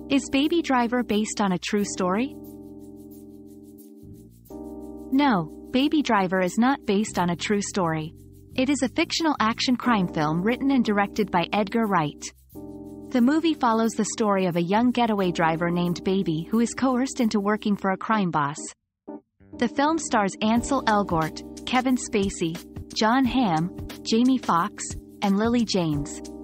Is Baby Driver based on a true story? No, Baby Driver is not based on a true story. It is a fictional action crime film written and directed by Edgar Wright. The movie follows the story of a young getaway driver named Baby who is coerced into working for a crime boss. The film stars Ansel Elgort, Kevin Spacey, Jon Hamm, Jamie Foxx, and Lily James.